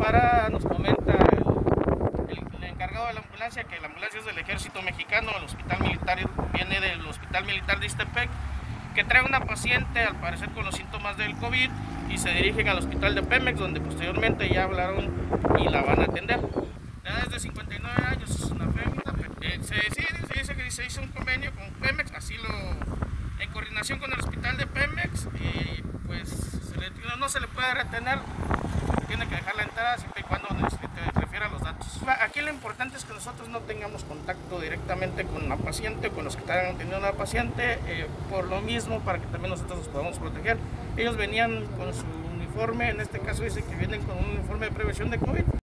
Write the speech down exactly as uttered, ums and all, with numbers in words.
para, nos comenta el, el, el encargado de la ambulancia, que la ambulancia es del Ejército Mexicano, el hospital militar viene del Hospital Militar de Ixtepec, que trae una paciente al parecer con los síntomas del COVID y se dirigen al hospital de Pemex, donde posteriormente ya hablaron y la van a atender. La edad es de cincuenta y nueve años, es una fémina. Eh, se, sí, se dice que se hizo un convenio con Pemex, así lo, en coordinación con el hospital de Pemex, y pues se le, no se le puede retener, tiene que dejar la entrada siempre y cuando te refiera a los datos. Aquí lo importante es que nosotros no tengamos contacto directamente con la paciente o con los que están atendiendo a la paciente, eh, por lo mismo, para que también nosotros nos podamos proteger. Ellos venían con su uniforme, en este caso dice que vienen con un uniforme de prevención de COVID.